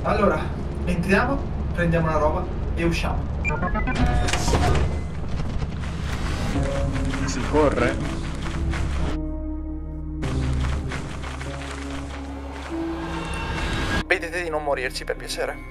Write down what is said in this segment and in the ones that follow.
Allora, entriamo, prendiamo la roba e usciamo. Si corre? Vedete di non morirci per piacere.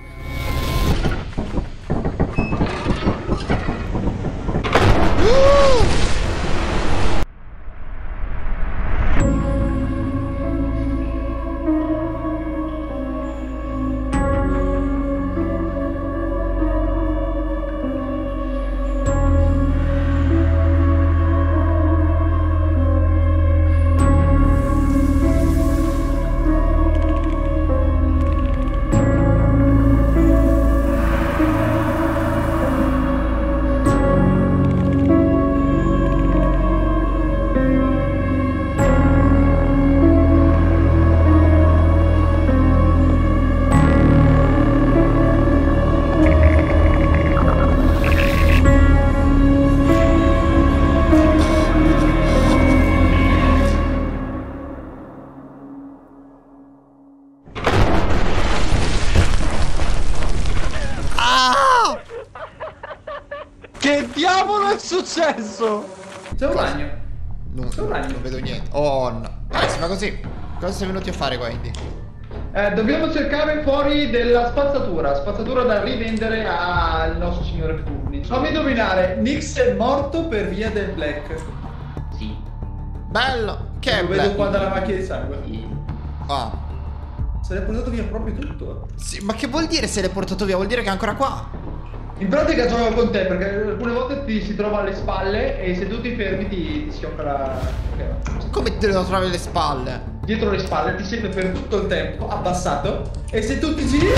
Che diavolo è successo? C'è un ragno. Non vedo niente. Oh no. Si fa così. Cosa sei venuti a fare qua, Indy? Dobbiamo cercare fuori della spazzatura. Spazzatura da rivendere al nostro signore pubblico. Fammi indovinare, Nix è morto per via del black. Sì. Bello. Che è Lo vedo bello. qua dalla macchina di sangue. Sì. Ah. Se l'è portato via proprio tutto. Sì, ma che vuol dire se l'hai portato via? Vuol dire che è ancora qua. In pratica gioco con te perché alcune volte ti si trova alle spalle e se tu ti fermi ti schiocca la... Ok. Come te lo trovi alle spalle? Dietro le spalle ti siede per tutto il tempo abbassato e se tu ti giri...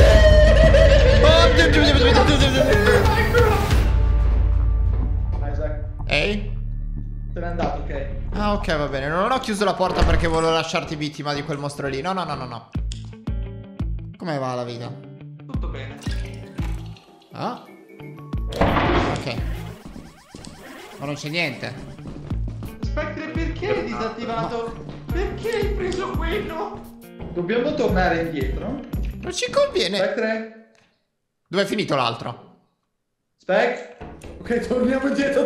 Isaac, Ehi? te n'è andato, ok? Ah, ok, va bene. Non ho chiuso la porta perché volevo lasciarti vittima di quel mostro lì. No, no, no, no, no. Come va la vita? Tutto bene. Ah? Ok. Ma non c'è niente. Spectre, perché hai disattivato? Perché hai preso quello? Dobbiamo tornare indietro. Non ci conviene. Spectre? Dove è finito l'altro? Spec? Ok, torniamo indietro,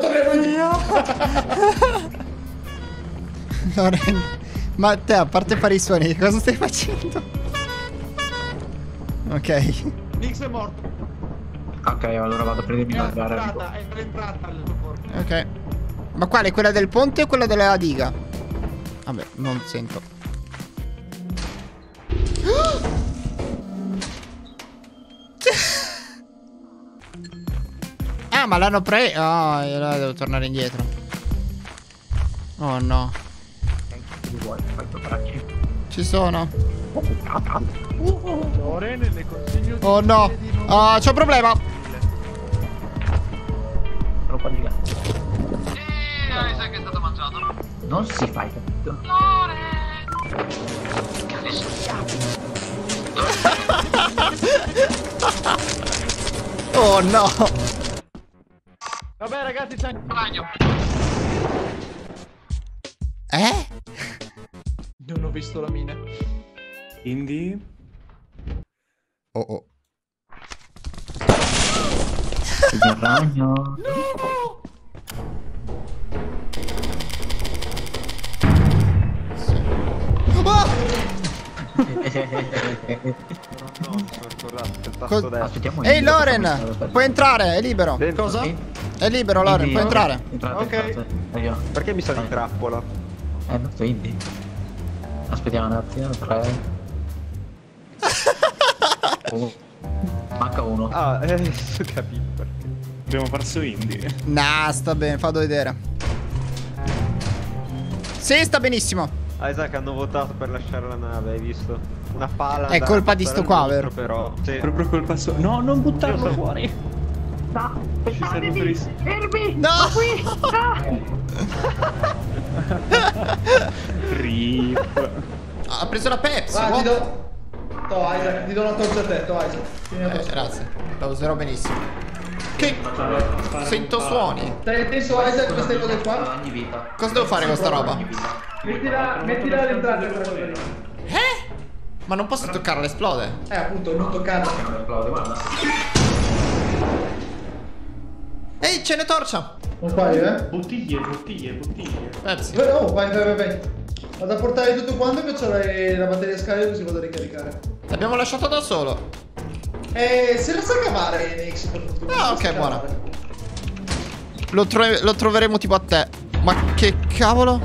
Loren. Ma te, a parte fare i suoni, cosa stai facendo? Ok. Nix è morto. Ok, allora vado a prendermi la gara. È entrata al corpo. Ok. Ma quale? Quella del ponte o quella della diga? Vabbè, non sento. Ah, ma l'hanno preso. Ah, io allora devo tornare indietro. Oh no. Ci sono. Loren, le consiglio di Oh no. Ah, c'ho un problema. Troppa di gas. Isaac è stato mangiato. Non si fa, hai capito? Oh no. Vabbè ragazzi, c'è un Ragno. Eh? Non ho visto la mina. Quindi? Oh oh. Il ragno. Aspettiamo. Ehi Loren, puoi entrare, è libero. Cosa? È libero Loren, puoi entrare. Ok. Perché mi sa di trappola? Quindi. Aspettiamo un attimo, 3. Manca uno. Ah, adesso ho capito perché. Abbiamo perso Indy. Nah, sta bene, fatelo vedere. Sì, sta benissimo. Isaac hanno votato per lasciare la nave, hai visto? Una pala. È colpa di sto qua, vero? Però. Sì. Proprio colpa sua. No, non buttarlo fuori. No, Ci serve per i... fermi! No! Qui! Rip. Ha preso la Pepsi. Ah, oh. ti do... To, Isaac, ti do una torcia a te, to, Isaac. Tieni la torcia. Grazie, la userò benissimo. Che? Sento suoni. Stai attento, Isaac, queste cose qua. Ogni vita. Cosa devo fare con sta roba? Mettila all'entrata quella cosa lì. Ma non posso toccarla, esplode. Appunto, non toccarla. Che non esplode, guarda. Ehi, ce ne torcia. Non paio, Bottiglie. Pepsi. Oh, vai. Vado a portare tutto quanto che c'è la batteria scarica così vado a ricaricare. L'abbiamo lasciato da solo. Se la sa cavare Nix per fortuna. Ah, Se la ok, sa buona. cavare. Lo troveremo tipo a te. Ma che cavolo?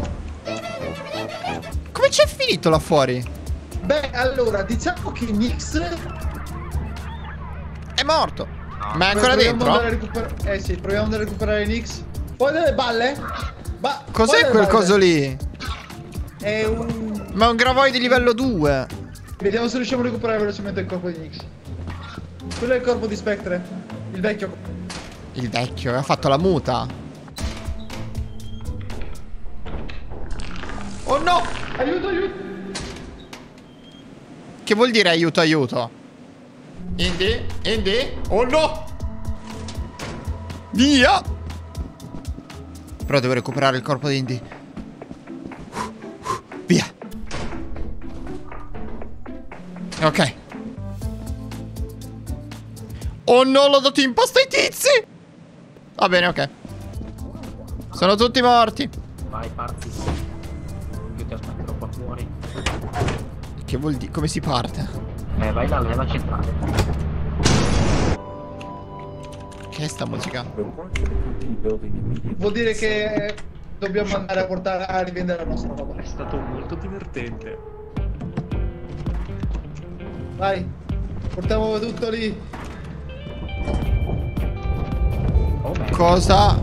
Come c'è finito là fuori? Beh, allora, diciamo che Nix È morto. Ma è ancora dentro? Sì, proviamo a recuperare Nix. Poi delle balle? Cos'è quel coso lì? È un... Ma è un gravoid di livello 2. Vediamo se riusciamo a recuperare velocemente il corpo di Nix. Quello è il corpo di Spectre. Il vecchio. Il vecchio, aveva fatto la muta. Oh no! Aiuto! Che vuol dire aiuto? Indy? Oh no! Via! Però devo recuperare il corpo di Indy. Via! Ok. Oh no, l'ho dato in pasto ai tizi! Va bene, ok. Sono tutti morti. Vai, parti. Io ti aspetterò qua fuori. Che vuol dire? Come si parte? Vai là, leva centrale. Che è sta musica? Vuol dire che dobbiamo andare a portare a rivendere la nostra roba. È stato molto divertente. Vai, portiamo tutto lì. Oh, beh. Cosa?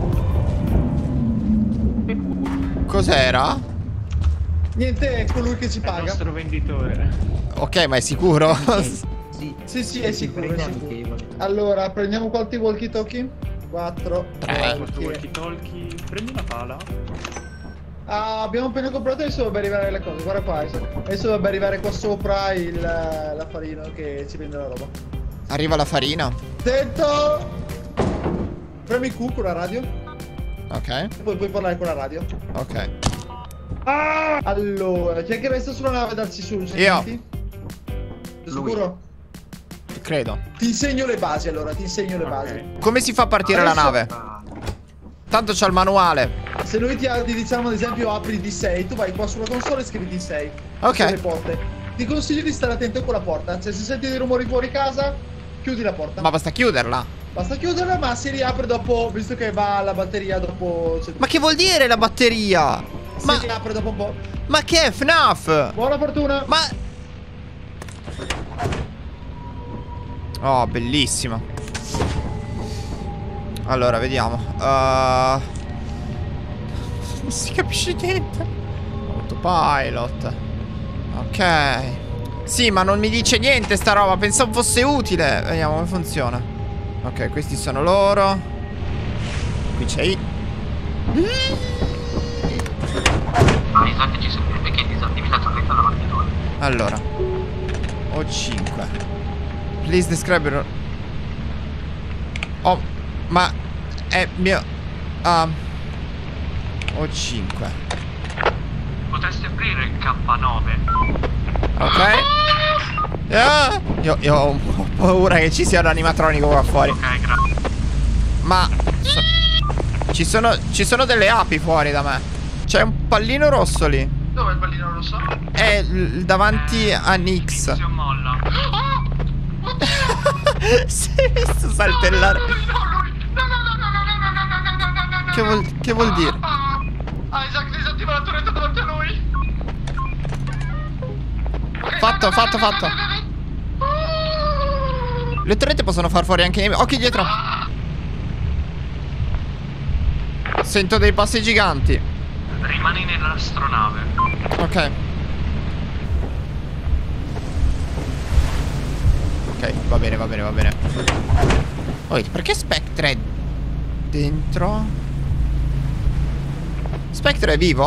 Cos'era? Niente, è colui che ci È il paga. nostro venditore. Ok, ma è sicuro? Sì, Sì, è sicuro, è sicuro. amichevoli. Allora, prendiamo quanti walkie talkie? 4. 3. Walkie talkie. Prendi una pala. Abbiamo appena comprato, adesso dovrebbe arrivare le cose. Guarda qua, adesso dovrebbe arrivare qua sopra la farina che ci vende la roba. Arriva la farina. Attento! Premi Q con la radio. Ok. Poi puoi parlare con la radio. Ok. Allora, chi è che resta sulla nave a darci su? Io. Sei sicuro? Credo. Ti insegno le basi allora, ti insegno le basi. Come si fa a partire Adesso- la nave? Tanto c'ho il manuale. Se noi ti diciamo ad esempio apri D6, tu vai qua sulla console e scrivi D6. Ok. Sulle porte. Ti consiglio di stare attento con la porta. Cioè, se senti dei rumori fuori casa, chiudi la porta. Ma basta chiuderla. Basta chiuderla, ma si riapre dopo, visto che va la batteria dopo. Cioè, Ma che vuol dire la batteria? si Ma, riapre dopo un po'. ma che è FNAF? Buona fortuna! Ma... Oh, bellissimo. Allora, vediamo. Non si capisce niente. Autopilot. Ok. Sì, ma non mi dice niente sta roba. Pensavo fosse utile. Vediamo come funziona. Ok, questi sono loro. Qui c'è Isaac ci servirebbe che disattivi la torretta davanti a noi. Allora, O5. Please describe your... Oh, ma è mio... O5. Potresti aprire il K9. Ok. Io ho paura che ci sia un animatronico qua fuori. Ok, grazie. Ma ci sono delle api fuori da me. C'è un pallino rosso lì. Dove è il pallino rosso? È davanti a Nix. Inizio molla. Si è visto saltellare. Che vuol dire? Isaac, disattiva la torretta davanti a noi. Fatto. Le torrette possono far fuori anche i nemici. Occhi dietro. Sento dei passi giganti. Rimani nell'astronave. Ok. Ok, va bene. Wait, perché Spectre è dentro? Spectre è vivo?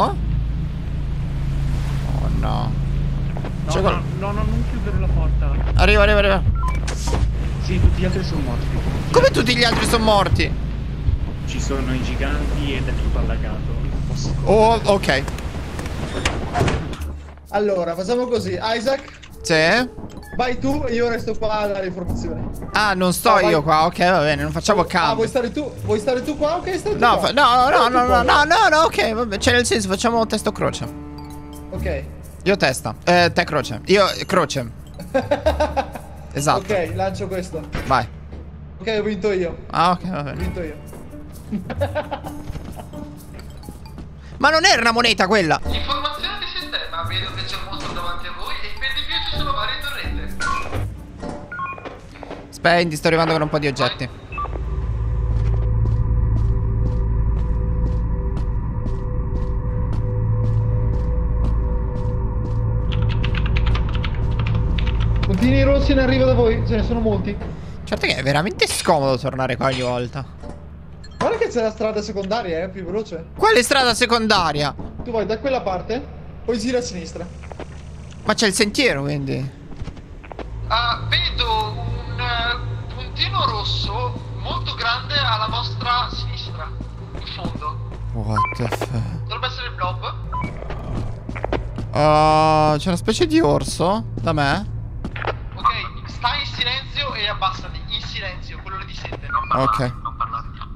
Oh no. C'è No, non chiudere la porta. Arriva. Sì, tutti gli altri sono morti. Come tutti gli altri sono morti? Ci sono i giganti ed è tutto allagato. Non posso Oh, ok. Allora, facciamo così. Isaac, Sì? Vai tu e io resto qua a dare informazioni. Ah, non sto vai. io qua, ok, va bene, non facciamo Ah, cambio. vuoi stare tu? Vuoi stare tu qua? Ok, stai tu No, qua. no, ok, vabbè, cioè nel senso facciamo testo croce. Ok. Io testa, te croce. Io croce. Esatto. Ok, lancio questo. Vai. Ok, ho vinto io. Ah, ok, va Ho bene. vinto io. Ma non era una moneta quella. Informazione di sistema, vedo che c'è un mostro davanti a voi e per di più ci sono varie torrette. Spendi, sto arrivando con un po' di oggetti. Puntini rossi in arrivo da voi, ce ne sono molti. Certo che è veramente scomodo tornare qua ogni volta. Guarda che c'è la strada secondaria, più veloce. Quale strada secondaria? Tu vai da quella parte, poi gira a sinistra. Ma c'è il sentiero, quindi. Vedo un puntino rosso molto grande alla vostra sinistra, in fondo. What the fuck? Dovrebbe essere il blob. C'è una specie di orso da me. Ok, stai in silenzio e abbassati, in silenzio, quello lì ti sente, non parlare, Ok. non parlare neanche.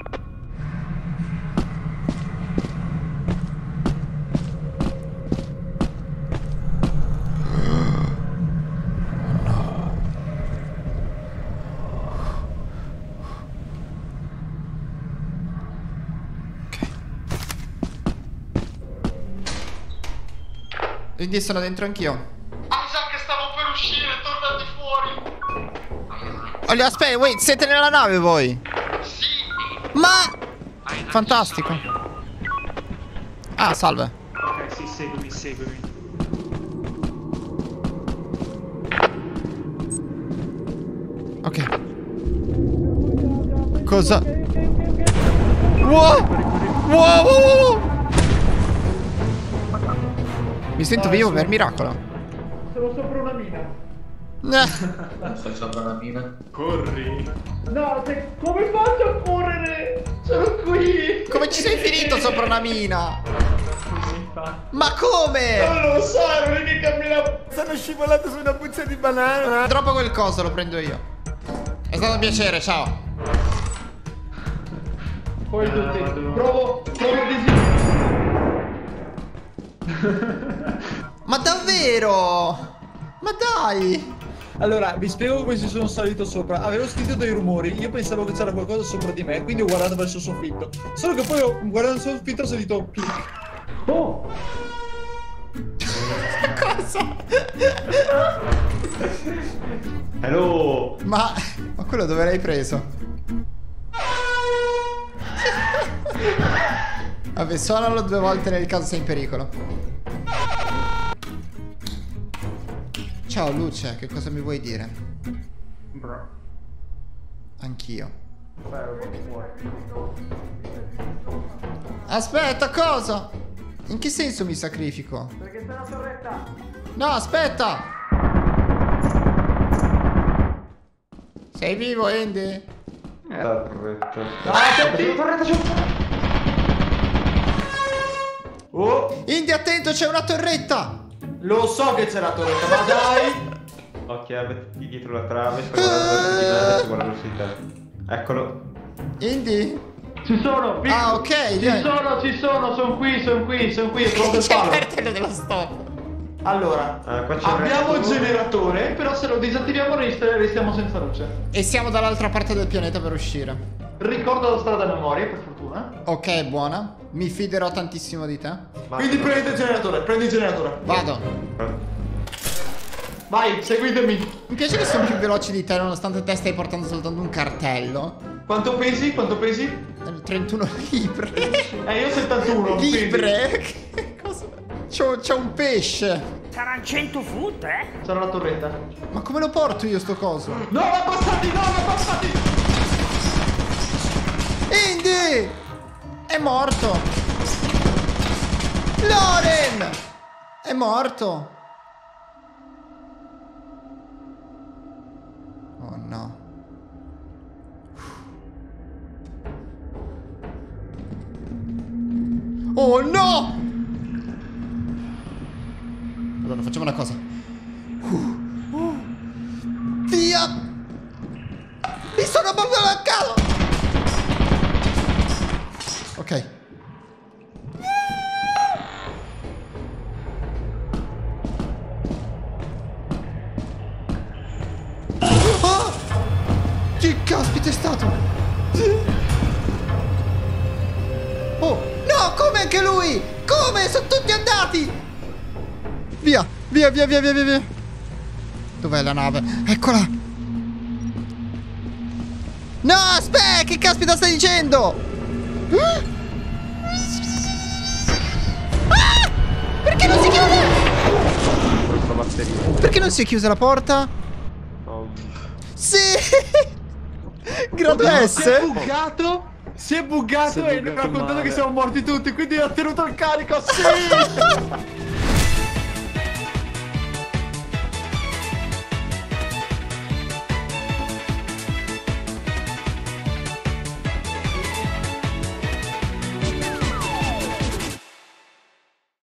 Quindi sono dentro anch'io. Isaac, stavo per uscire, tornati fuori. Olio, aspetta, wait, siete nella nave voi? Sì. Ma... Isaac, Fantastico. ci sono io. Ah, salve. Ok, sì, seguimi, seguimi. Ok. Cosa? Wow! Wow! Wow! Mi sento vivo per miracolo. Sono sopra una mina. Sei sopra la mina. Corri. No, come faccio a correre? Sono qui. Come ci sei finito sopra una mina? Così fa. Ma come? Non lo so, ero lì che camminavo. Sono scivolato su una buccia di banana. Troppo quel coso, lo prendo io. È stato un piacere, ciao. Poi tutti. Provo a Ma davvero? Ma dai! Allora, vi spiego come ci sono salito sopra. Avevo sentito dei rumori, io pensavo che c'era qualcosa sopra di me, quindi ho guardato verso il soffitto. Solo che poi guardando il soffitto ho sentito clic. Oh! Cosa? Hello. Ma quello dove l'hai preso? Vabbè, suonalo 2 volte nel caso sei in pericolo. Ciao Luce, che cosa mi vuoi dire? Bro. Anch'io. Aspetta, cosa? In che senso mi sacrifico? Perché c'è una torretta. No, aspetta! Sei vivo, Andy? Torretta. Oh! Indy, attento, c'è una torretta! Lo so che c'è la torretta, ma dai! Occhio, mettiti dietro la trave. Sto guardando di me, sto guardando su di te. Eccolo. Indy? Ci sono! Ah, ok, dai. Ci sono, sono qui, è pronto il C'è il palo. cartello dello stop. Allora, Qua c'è abbiamo il resto. generatore, però se lo disattiviamo restiamo senza luce. E siamo dall'altra parte del pianeta per uscire. Ricordo la strada a memoria, per fortuna. Ok, buona. Mi fiderò tantissimo di te. Quindi prendi il generatore, Vado. Vai, seguitemi. Mi piace che sono più veloci di te, nonostante te stai portando soltanto un cartello. Quanto pesi? 31 libre. Io 71. Libre? Che cosa? C'ho un pesce. Saranno 100 foot, eh? C'era la torretta. Ma come lo porto io sto coso? No, l'ha passati! Indy! È morto! Loren! È morto! Oh no. Oh no! Allora facciamo una cosa. sono bloccato! Ok. Oh! Che caspita è stato? Oh! No, come anche lui? Come? Sono tutti andati! Via, via, via, via, via, via, via. Dov'è la nave? Eccola! No, aspetta, che caspita stai dicendo? Ah! Perché non si chiude? Questa batteria. Perché non si è chiusa la porta? Oh. Sì! Grado Si è S? buggato. Si è buggato Si è e mi ha buggato raccontato male. che siamo morti tutti, quindi ha tenuto il carico, sì!